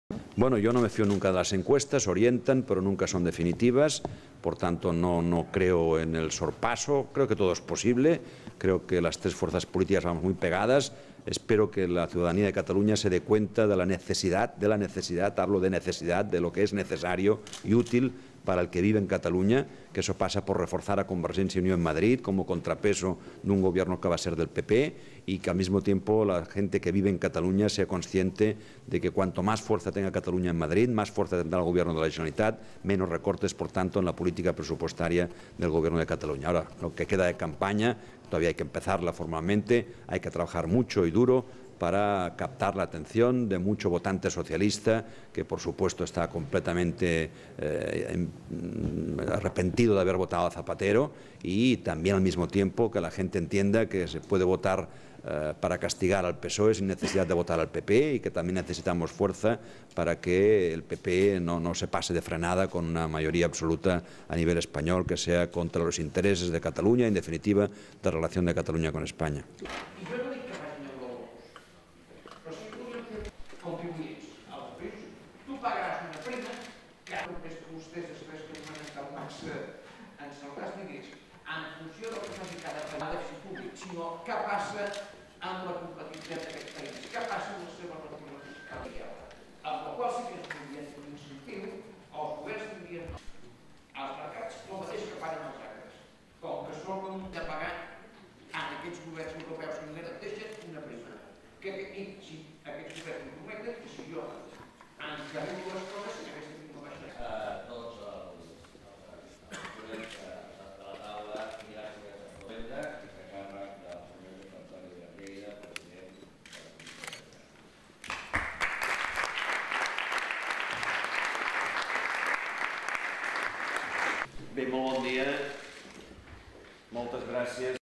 Bueno, yo no me fío nunca de las encuestas, orientan, pero nunca son definitivas. Por tanto, no creo en el sorpaso. Creo que todo es posible. Creo que las tres fuerzas políticas vamos muy pegadas. Espero que la ciudadanía de Cataluña se dé cuenta de la necesidad, hablo de necesidad, de lo que es necesario y útil para el que vive en Cataluña, que eso pasa por reforzar a Convergencia y Unió en Madrid como contrapeso de un gobierno que va a ser del PP, y que al mismo tiempo la gente que vive en Cataluña sea consciente de que cuanto más fuerza tenga Cataluña en Madrid, más fuerza tendrá el gobierno de la Generalitat, menos recortes, por tanto, en la política presupuestaria del gobierno de Cataluña. Ahora, lo que queda de campaña, todavía hay que empezarla formalmente, hay que trabajar mucho y duro para captar la atención de mucho votante socialista que, por supuesto, está completamente arrepentido de haber votado a Zapatero, y también al mismo tiempo que la gente entienda que se puede votar para castigar al PSOE sin necesidad de votar al PP, y que también necesitamos fuerza para que el PP no se pase de frenada con una mayoría absoluta a nivel español que sea contra los intereses de Cataluña, en definitiva, de la relación de Cataluña con España. Contribuïts als països. Tu pagaràs una prima que només que vostès després que ens el castigués en funció del que faci cada dèficit públic, sinó què passa amb la competitivitat d'aquest país, què passa amb la seva reforma fiscal i altra. Amb la qual sí que es podria fer un incentiu, els governs tindrien als mercats el mateix que paguen els altres. Com que són de pagar en aquests governs europeus que no deixen una prima. Si aquests governs ho prometen, que si jo encarrego les coses, aquesta no baixarà. Tots els ponents de la taula anirà a la Comenda i que càrrec del senyor Antoni de Lleida, president de la Comissió. Bé, molt bon dia. Moltes gràcies.